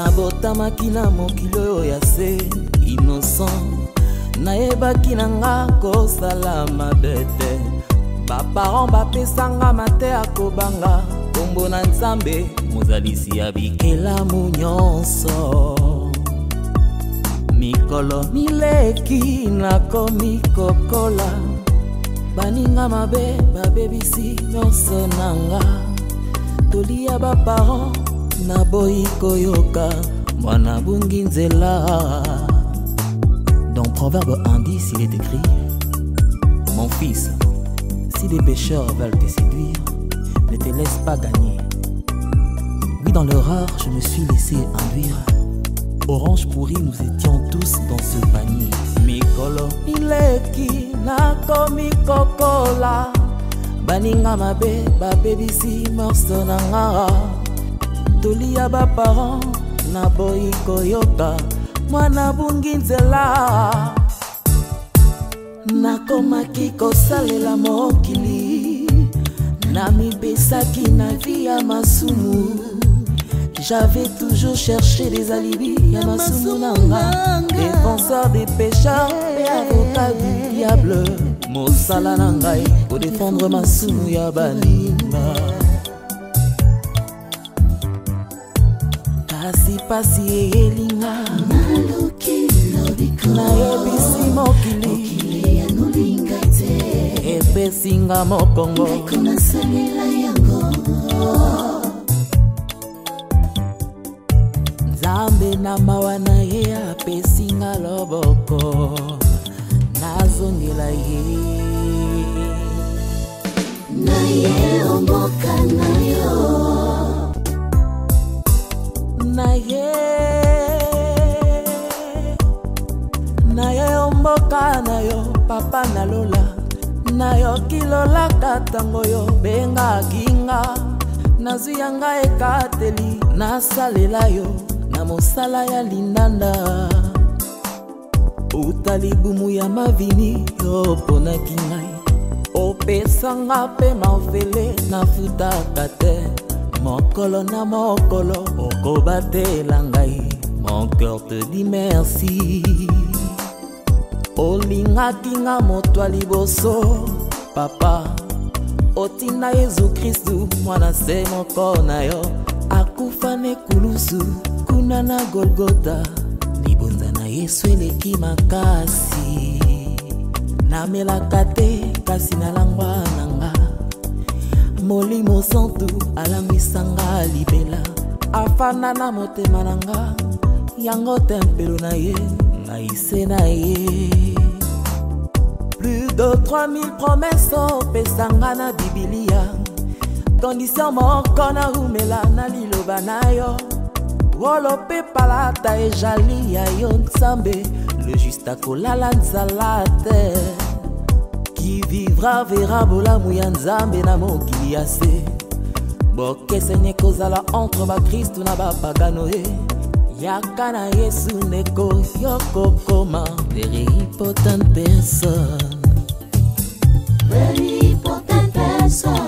nabotamaki na mokili oyo ya se innocent, nayebaki na nga kosala mabe te. Baparent bapesanga mateya kobanga kombo na Nzambe mozalisi ya bikelamu nyonso. Mikolo mileki nakomi kokola, baninga mabe babebisi nyonso nanga. Tolia baparent naboyi koyoka mwana bungi nzela. Dans Proverbe 1:10 il est écrit: mon fils, si des pécheurs veulent te séduire, ne te laisse pas gagner. Oui, dans l'erreur, je me suis laissé induire. Orange pourri, nous étions tous dans ce panier. Mikolo mileki nakomi kokola, baninga mabe babebisi morso nanga. Tolia baparent naboyi koyoka mwana bungi nzela. Nakomaki kosalela mokili, namipesaki na vie ya masumu. J'avais toujours cherché des alibis ya masumu nanga. Défenseur des pécheurs et avocat du diable, mosala nangai pour défendre masumu ya baninga. Kasi pasi elinga nayebisi mokili epesinga mokongo. Nzambe na mawa na ye apesinga loboko, nazongela ye. Na ye omboka na yo, na ye omboka na yo papa na lola. Na yo kilola katango yo benga ginga, nazwi yanga ekateli nasalela yo na mosala ya lindanda. Utalibumu ya mavini yo ponaki ngai, opesanga pe mavele nafutaka te. Mokolo na mokolo okobatela ngai, mon cœur te dit merci. Olingaki nga moto liboso papa, otinda Yesu Kristu mwana se moko na yo. Akufa ne kulusu kuna na Golgota, libonza na Yesu eleki makasi. Namelaka te kasi nalangwa nanga, molimo santu alambisanga libela. Afana na motema nanga, yango tempelo na ye naise na ye. Plus de 3000 promesses opesanga na Biblia, condition moko na umela na liloba na yo. Wolope palata ejali ya yo Nzambe, le juste akolala nzala te. Qui vivra verra bolamu ya Nzambe na mokili ya se. Bokese nye kozala entre ba Kristu na ba pagano e. Yaka na Yesu neko yoko koma very important person. Very important person.